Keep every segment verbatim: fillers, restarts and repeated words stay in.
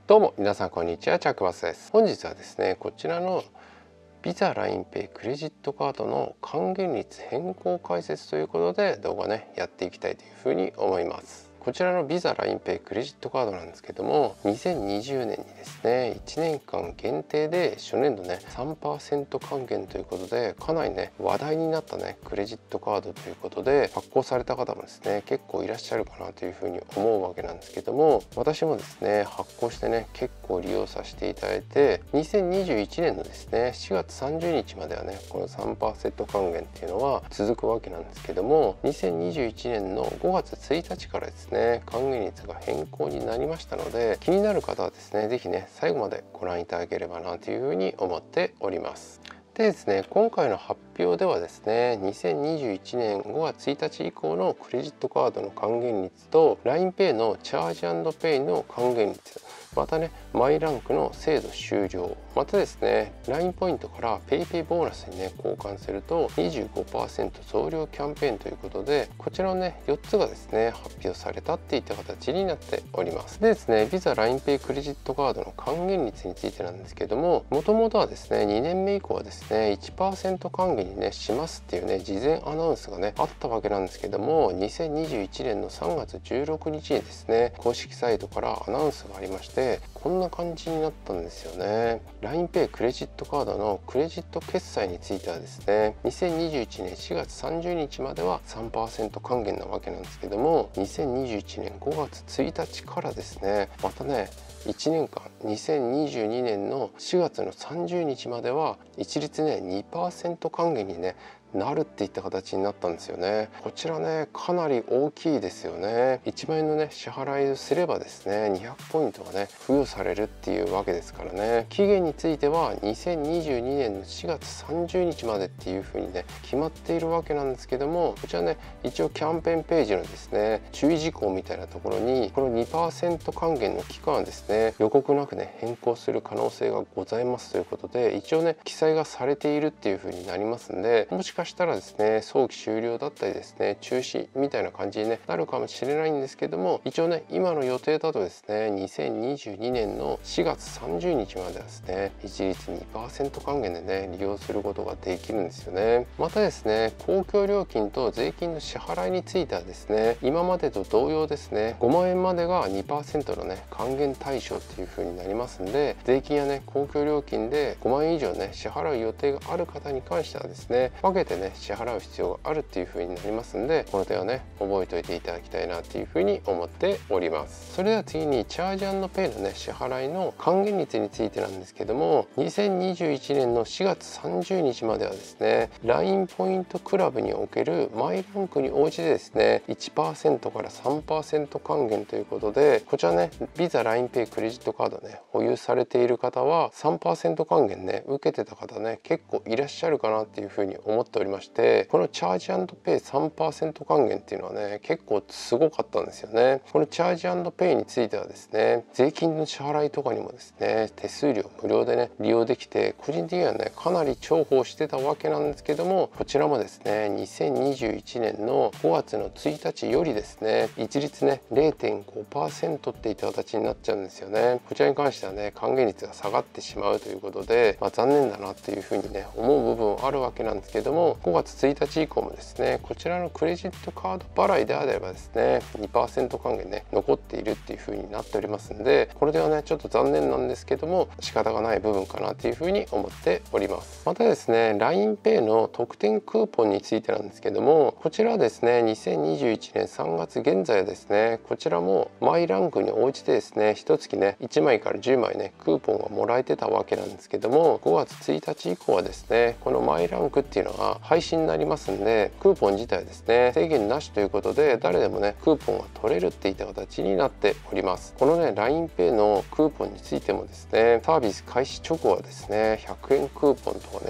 どうも皆さんこんにちは、チャックバスです。本日はですね、こちらのビザ ラインペイ クレジットカードの還元率変更解説ということで動画ねやっていきたいというふうに思います。こちらのビザ ラインペイ クレジットカードなんですけども、にせんにじゅうねんにですねいちねんかん限定で初年度ね さんパーセント 還元ということで、かなりね話題になったねクレジットカードということで、発行された方もですね結構いらっしゃるかなというふうに思うわけなんですけども、私もですね発行してね結構利用させていただいて、にせんにじゅういちねんのですねしがつさんじゅうにちまではねこの さんパーセント 還元っていうのは続くわけなんですけども、にせんにじゅういちねんのごがつついたちからですね還元率が変更になりましたので、気になる方はですね是非ね最後までご覧いただければなというふうに思っております。でですね、今回の発表ではですねにせんにじゅういちねんごがつついたち以降のクレジットカードの還元率と ラインペイ のチャージ&ペイの還元率、またねマイランクの制度終了、またですね ライン ポイントから ペイペイ ボーナスにね交換すると にじゅうごパーセント 増量キャンペーンということで、こちらのねよっつがですね発表されたっていった形になっております。でですね、ビザ ラインペイ クレジットカードの還元率についてなんですけども、もともとはですねにねんめ以降はですね いちパーセント 還元にねしますっていうね事前アナウンスがねあったわけなんですけども、にせんにじゅういちねんのさんがつじゅうろくにちにですね公式サイトからアナウンスがありまして、こんな感じになったんですよね。 ラインペイ クレジットカードのクレジット決済についてはですねにせんにじゅういちねんしがつさんじゅうにちまでは さんパーセント 還元なわけなんですけども、にせんにじゅういちねんごがつついたちからですねまたねいちねんかんにせんにじゅうにねんのしがつのさんじゅうにちまでは一律ね にパーセント 還元にねなるっていった形になったんですよね。こちらねかなり大きいですよね。いちまんえんのね支払いをすればですねにひゃくポイントがね付与されるっていうわけですからね。期限についてはにせんにじゅうにねんのしがつさんじゅうにちまでっていう風にね決まっているわけなんですけども、こちらね一応キャンペーンページのですね注意事項みたいなところにこの にパーセント 還元の期間はですね予告なくね変更する可能性がございますということで、一応ね記載がされているっていう風になりますんで、もしかしたらですね早期終了だったりですね中止みたいな感じに、ね、なるかもしれないんですけども、一応ね今の予定だとですねにせんにじゅうにねんのしがつさんじゅうにちまではですね一律 にパーセント 還元でね利用することができるんですよね。またですね公共料金と税金の支払いについてはですね今までと同様ですねごまんえんまでが にパーセント のね還元対象っていう風になりますんで、税金やね公共料金でごまんえん以上ね支払う予定がある方に関してはですね分けてね支払う必要があるっていう風になりますんで、この点はね覚えておいていただきたいなっていう風に思っております。それでは次にチャージ&ペイのね支払いの還元率についてなんですけども、にせんにじゅういちねんのしがつさんじゅうにちまではですね ライン ポイントクラブにおけるマイランクに応じてですね いちパーセント から さんパーセント 還元ということで、こちらねビザ ラインペイ クレジットカードね保有されている方は さんパーセント 還元ね受けてた方ね結構いらっしゃるかなっていう風に思っておりまして、このチャージ&ペイ さんパーセント 還元っていうのはね結構すごかったんですよね。このチャージ&ペイについてはですね税金の支払いとかにもですね手数料無料でね利用できて、個人的にはねかなり重宝してたわけなんですけども、こちらもですねにせんにじゅういちねんのごがつのついたちよりですね一律ね れいてんごパーセント っていった形になっちゃうんですよね。こちらに関してはね還元率が下がってしまうということで、まあ、残念だなっていうふうにね思う部分はあるわけなんですけども、ごがつついたち以降もですねこちらのクレジットカード払いであればですね にパーセント 還元ね残っているっていう風になっておりますんで、これではねちょっと残念なんですけども仕方がない部分かなっていう風に思っております。またですね ラインペイ の特典クーポンについてなんですけども、こちらはですねにせんにじゅういちねんさんがつ現在はですねこちらもマイランクに応じてですねいちがつねいちまいからじゅうまいねクーポンがもらえてたわけなんですけども、ごがつついたち以降はですねこのマイランクっていうのが廃止になりますんで、クーポン自体ですね制限なしということで誰でもねクーポンが取れるっていった形になっております。このね ラインペイ のクーポンについてもですねサービス開始直後はですねひゃくえんクーポンとかね結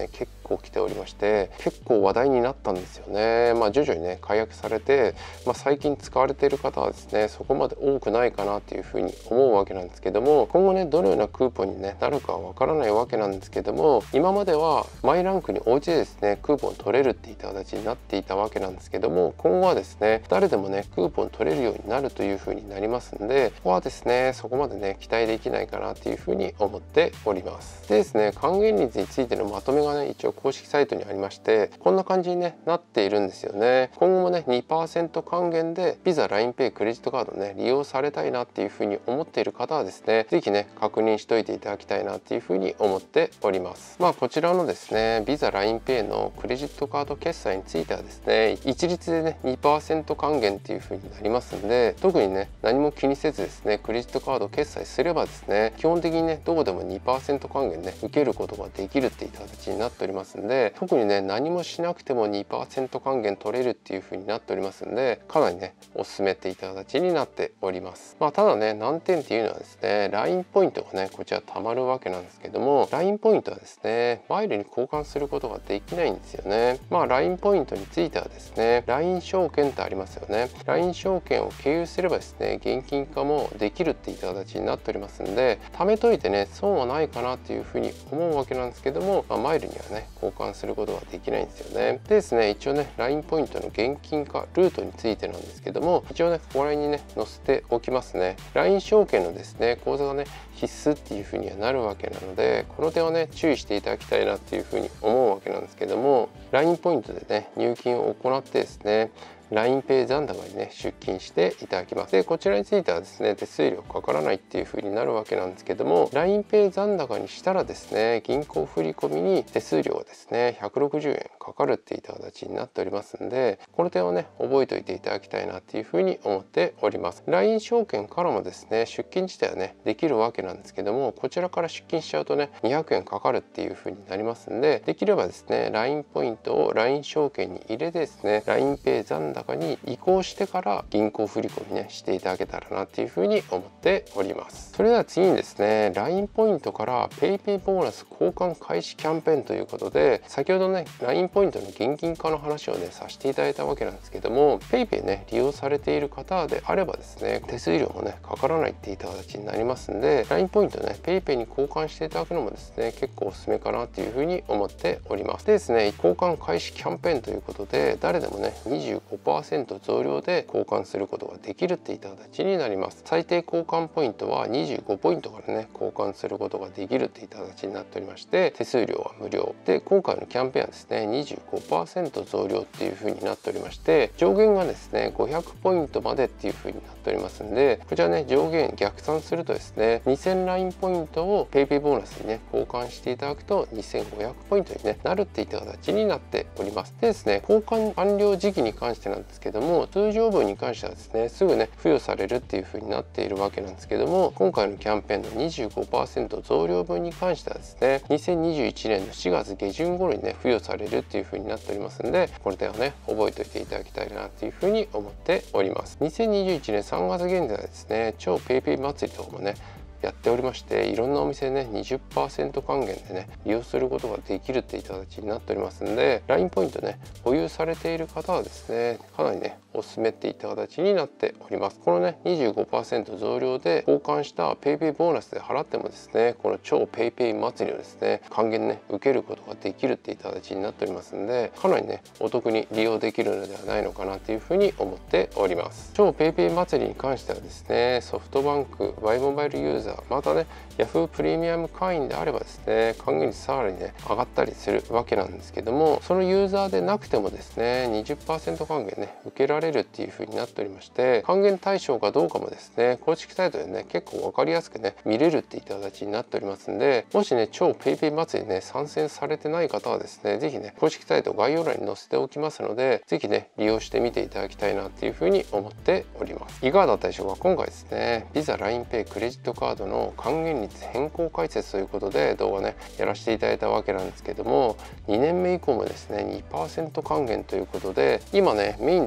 構来ておりまして、結構話題になったんですよね。まあ徐々にね解約されて、まあ、最近使われている方はですねそこまで多くないかなというふうに思うわけなんですけども、今後ねどのようなクーポンに、ね、なるかはわからないわけなんですけども、今まではマイランクに応じてですねクーポン取れるっていった形になっていたわけなんですけども、今後はですね誰でもねクーポン取れるようになるというふうになりますんで、ここはですねそこまでね期待できないかなというふうに思っております。でですね、還元率についてのまとめがね一応公式サイトにありまして、こんな感じに、ね、なっているんですよね。今後もね にパーセント 還元で Visa、ラインペイ、クレジットカードね利用されたいなっていうふうに思っている方はですね、是非ね確認しといていただきたいなっていうふうに思っております。まあこちらのですね Visa、ラインペイ のクレジットカード決済についてはですね、一律でね にパーセント 還元っていうふうになりますんで、特にね何も気にせずですねクレジットカード決済すればですね、基本的にねどこでも にパーセント 還元ね受けることができるっていった形になっておりますんで、特にね何もしなくても にパーセント 還元取れるっていう風になっておりますんで、かなりねお勧めっていった形になっております。まあただね難点っていうのはですね、 ライン ポイントがねこちら貯まるわけなんですけども、 ライン ポイントはですねマイルに交換することができないんですよね。まあ ライン ポイントについてはですね ライン 証券ってありますよね。 ライン 証券を経由すればですね現金化もできるっていった形になっておりますんで、貯めといてね損はないかなっていうふうに思うわけなんですけども、まあ、マイルにはね交換することができないんですよね。でですね一応ね ライン ポイントの現金化ルートについてなんですけども、一応ねここら辺にね載せておきますね。 ライン 証券のですね口座がね必須っていうふうにはなるわけなので、この点はね注意していただきたいなっていうふうに思うわけなんですけども、 ライン ポイントでね入金を行ってですねラインペイ 残高にね出金していただきます。でこちらについてはですね手数料かからないっていう風になるわけなんですけども、 ラインペイ 残高にしたらですね銀行振込に手数料がですねひゃくろくじゅうえんかかるっていった形になっておりますんで、この点をね覚えておいていただきたいなっていう風に思っております。 ライン 証券からもですね出金自体はねできるわけなんですけども、こちらから出金しちゃうとねにひゃくえんかかるっていう風になりますんで、できればですね ライン ポイントを ライン 証券に入れてですね ラインペイ 残高に移行してから銀行振込ねしていただけたらなっていうふうに思っております。それでは次にですね ライン ポイントから ペイペイ ボーナス交換開始キャンペーンということで、先ほどね ライン ポイントの現金化の話をねさせていただいたわけなんですけども、 ペイペイ ね利用されている方であればですね手数料もねかからないっていった形になりますんで、 ライン ポイントね ペイペイ に交換していただくのもですね結構おすすめかなっていうふうに思っております。でですね交換開始キャンペーンということで、誰でもね にじゅうごパーセント 増量で交換することができるっていった形になります。最低交換ポイントはにじゅうごポイントからね交換することができるっていった形になっておりまして、手数料は無料で、今回のキャンペーンはですね にじゅうごパーセント 増量っていう風になっておりまして、上限がですねごひゃくポイントまでっていう風になっておりますんで、こちらね上限逆算するとですねにせんラインポイントを ペイペイ ボーナスにね交換していただくとにせんごひゃくポイントに、ね、なるっていった形になっております。でですね交換完了時期に関してなんですけども、通常分に関してはですねすぐね付与されるっていう風になっているわけなんですけども、今回のキャンペーンの にじゅうごパーセント 増量分に関してはですねにせんにじゅういちねんのしがつげじゅん頃にね付与されるっていう風になっておりますんで、この点はね覚えておいていただきたいなっていう風に思っております。にせんにじゅういちねんさんがつ現在はですね超 ペイペイ 祭りとかもねやっておりまして、いろんなお店でね にじゅっパーセント 還元でね利用することができるっていった形になっておりますんで、 ライン ポイントね保有されている方はですねかなりねお勧めっていった形になっております。このね にじゅうごパーセント 増量で交換した ペイペイ ボーナスで払ってもですね、この超 ペイペイ 祭りをですね還元ね受けることができるっていった形になっておりますんで、かなりねお得に利用できるのではないのかなというふうに思っております。超 ペイペイ 祭りに関してはですね、ソフトバンク ワイ モバイルユーザー、またね ヤフー プレミアム会員であればですね還元率さらにね上がったりするわけなんですけども、そのユーザーでなくてもですね にじゅっパーセント 還元ね受けられるっていう風になっておりまして、還元対象かどうかもですね公式サイトでね結構分かりやすくね見れるっていった形になっておりますんで、もしね超 ペイペイ 祭りね参戦されてない方はですね是非ね公式サイト概要欄に載せておきますので、是非ね利用してみていただきたいなっていう風に思っております。いかがだったでしょうか。今回ですね Visa、ラインペイ、クレジットカードの還元率変更解説ということで動画ねやらせていただいたわけなんですけども、にねんめ以降もですね にパーセント 還元ということで、今ねメインで使われ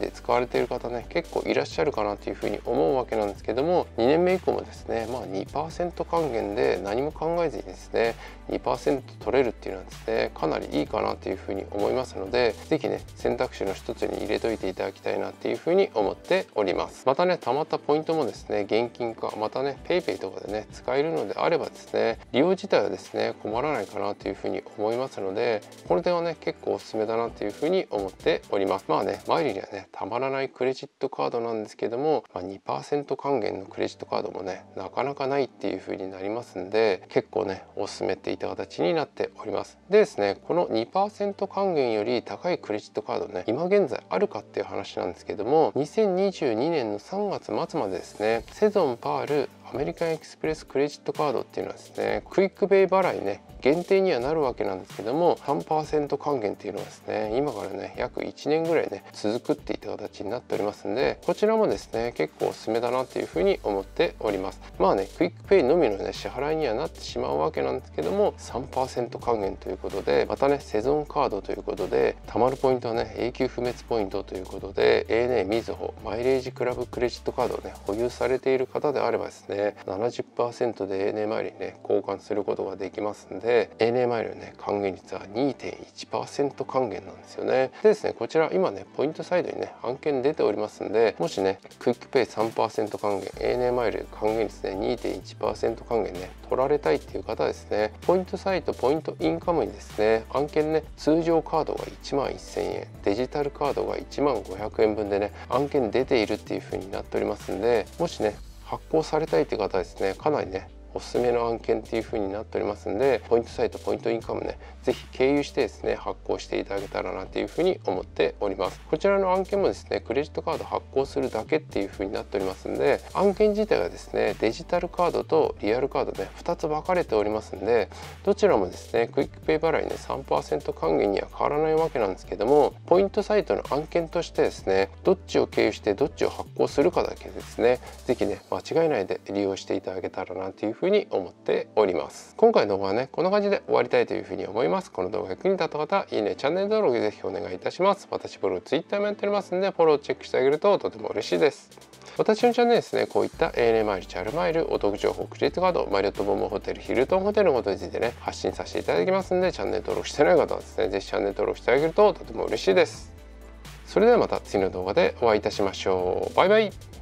れている方ね結構いらっしゃるかなというふうに思うわけなんですけども、にねんめ以降もですね、まあ、にパーセント 還元で何も考えずにですね にパーセント 取れるっていうのはですねかなりいいかなというふうに思いますので、是非ね選択肢の一つに入れといていただきたいなっていうふうに思っております。またね貯まったポイントもですね現金化、またね PayPay とかでね使えるのであればですね利用自体はですね困らないかなというふうに思いますので、この点はね結構おすすめだなというふうに思っております。まあねマイルにはねたまらないクレジットカードなんですけども、まあ、にパーセント 還元のクレジットカードもねなかなかないっていうふうになりますんで、結構ねおすすめっていった形になっております。でですねこの にパーセント 還元より高いクレジットカードね今現在あるかっていう話なんですけども、にせんにじゅうにねんのさんがつ末までですねセゾンパールアメリカンエクスプレスクレジットカードっていうのはですねクイックペイ払いね限定にはなるわけなんですけども さんパーセント 還元っていうのはですね今からね約いちねんぐらいね続くっていった形になっておりますんで、こちらもですね結構おすすめだなっていうふうに思っております。まあねクイックペイのみのね支払いにはなってしまうわけなんですけども さんパーセント 還元ということで、またねセゾンカードということで貯まるポイントはね永久不滅ポイントということで エーエヌエー みずほマイレージクラブクレジットカードをね保有されている方であればですね ななじゅっパーセント で エーエヌエー マイルにね交換することができますんで、 エーエヌエー マイルのね還元率は にてんいちパーセント 還元なんですよね。でですねこちら今ねポイントサイドにね案件出ておりますんで、もしねクイックペイ さんパーセント 還元 エーエヌエー マイル還元率ね にてんいちパーセント 還元ね取られたいっていう方はですね、ポイントサイトポイントインカムにですね案件ね通常カードがいちまんせんえん、デジタルカードがいちまんごひゃくえんぶんでね案件出ているっていう風になっておりますんで、もしね発行されたいっていう方はですねかなりねおすすめの案件っていう風になっておりますんで、ポイントサイトポイントインカムねぜひ経由してですね発行していただけたらなっていう風に思っております。こちらの案件もですねクレジットカード発行するだけっていう風になっておりますんで、案件自体はですねデジタルカードとリアルカードねふたつ分かれておりますんで、どちらもですねクイックペイ払いね さんパーセント 還元には変わらないわけなんですけども、ポイントサイトの案件としてですねどっちを経由してどっちを発行するかだけですねぜひね間違いないで利用していただけたらなという風に思っております。今回の動画はねこんな感じで終わりたいという風に思います。この動画が役に立った方いいねチャンネル登録ぜひお願いいたします。私ブログツイッターもやっておりますんでフォローチェックしてあげるととても嬉しいです。私のチャンネルですねこういった エーエヌエー マイルチャルマイルお得情報クレジットカードマリオットボムホテルヒルトンホテルのことについてね発信させていただきますんで、チャンネル登録してない方はですねぜひチャンネル登録してあげるととても嬉しいです。それではまた次の動画でお会いいたしましょう。バイバイ。